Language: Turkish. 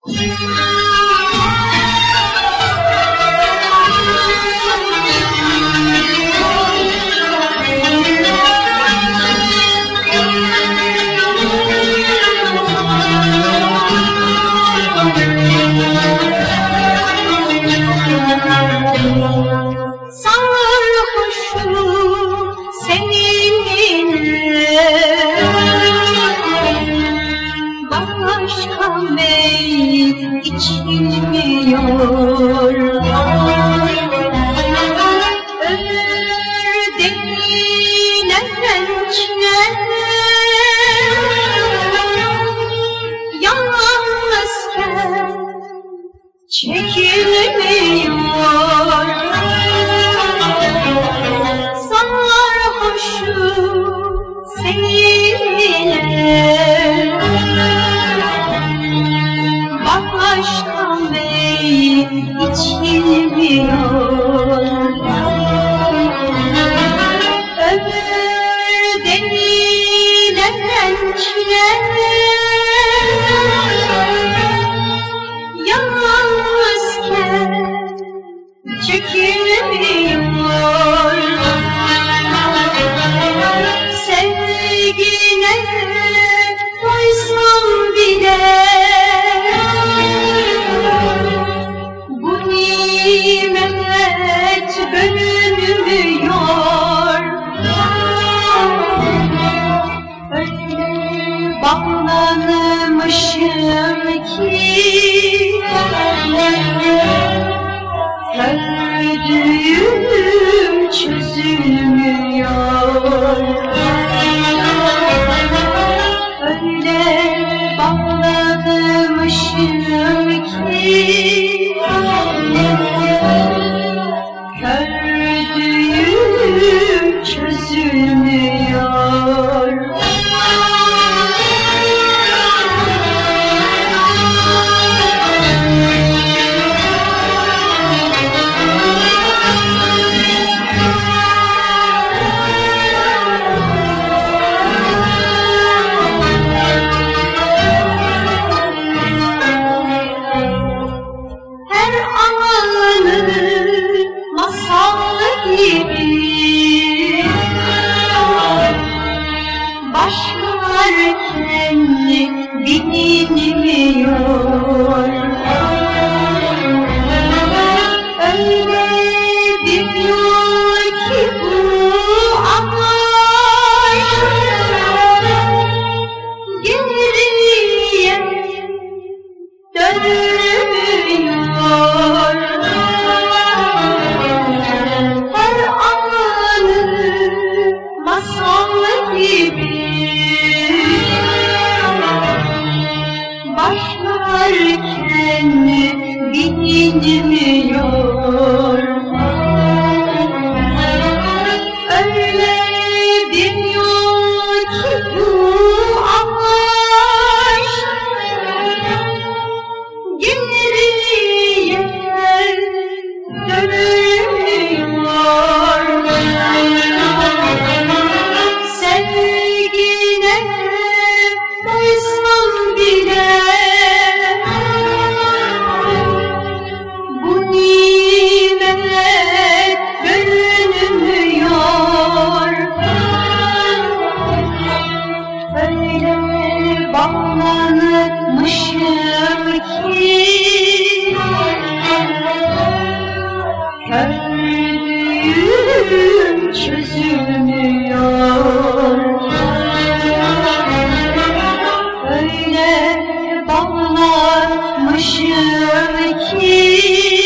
Sarhoşum seninle, başka içilmiyor. Ömür denilen çile, yalnızken çekilmiyor. Sarhoşum seninle, başka içilmiyor. Ömür denilen çile, yalnızken çekilmiyor. Sevgine doysam bile, bu nimet bölünmüyor. Öyle bağlanmışım ki kördüğüm çözülmüyor. Öyle bağlanmışım ki kördüğüm çözülmüyor. Masal gibi, başlarken bilinmiyor. Öyle bir yol ki bu amaç, geriye dönülmüyor. Masal gibi, başlarken bilinmiyor. Öyle bir yol ki bu amaç, geriye dönülmüyor. Sevgine doysam bile, bu nimet bölünmüyor. Öyle bağlanmışım ki kördüğüm çözülmüyor. Öyle bağlanmışım ki